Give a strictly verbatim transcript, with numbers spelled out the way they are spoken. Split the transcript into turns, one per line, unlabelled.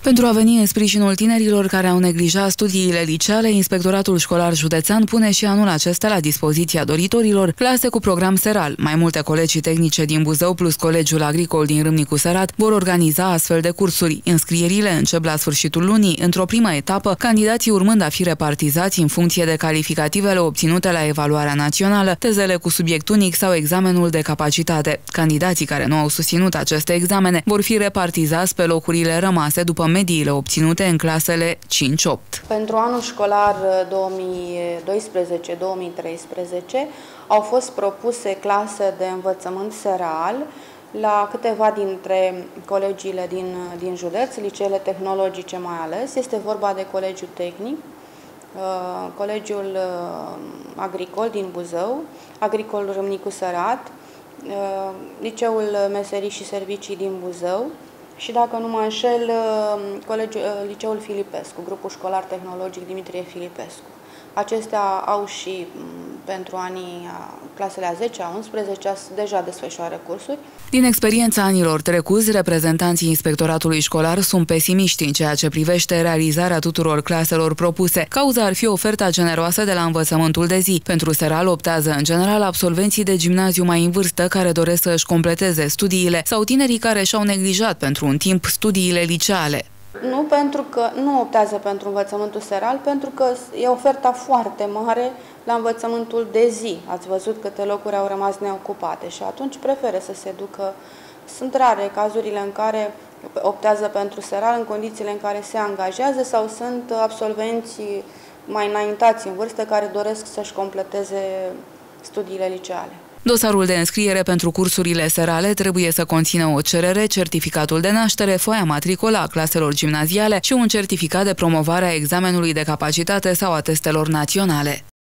Pentru a veni în sprijinul tinerilor care au neglijat studiile liceale, Inspectoratul Școlar Județean pune și anul acesta la dispoziția doritorilor clase cu program seral. Mai multe colegii tehnice din Buzău plus Colegiul Agricol din Râmnicu Sărat vor organiza astfel de cursuri. Înscrierile încep la sfârșitul lunii, într-o primă etapă, candidații urmând a fi repartizați în funcție de calificativele obținute la evaluarea națională, tezele cu subiect unic sau examenul de capacitate. Candidații care nu au susținut aceste examene vor fi repartizați pe locurile rămase după mediile obținute în clasele cinci opt.
Pentru anul școlar două mii doisprezece două mii treisprezece au fost propuse clase de învățământ seral la câteva dintre colegiile din, din județ, liceele tehnologice mai ales. Este vorba de Colegiul Tehnic, Colegiul Agricol din Buzău, Agricol Râmnicu Sărat, Liceul Meserii și Servicii din Buzău și, dacă nu mă înșel, Colegiul, Liceul Filipescu, grupul școlar tehnologic Dimitrie Filipescu. Acestea au și pentru anii clasele a zecea, a unsprezecea deja desfășoară cursuri.
Din experiența anilor trecuți, reprezentanții Inspectoratului Școlar sunt pesimiști în ceea ce privește realizarea tuturor claselor propuse. Cauza ar fi oferta generoasă de la învățământul de zi. Pentru seral optează în general absolvenții de gimnaziu mai în vârstă care doresc să își completeze studiile sau tinerii care și-au neglijat pentru un timp studiile liceale.
Nu, pentru că nu optează pentru învățământul seral, pentru că e oferta foarte mare la învățământul de zi. Ați văzut câte locuri au rămas neocupate și atunci preferă să se ducă. Sunt rare cazurile în care optează pentru seral în condițiile în care se angajează sau sunt absolvenți mai înaintați în vârstă care doresc să-și completeze studiile liceale.
Dosarul de înscriere pentru cursurile serale trebuie să conțină o cerere, certificatul de naștere, foaia matricolă a claselor gimnaziale și un certificat de promovare a examenului de capacitate sau a testelor naționale.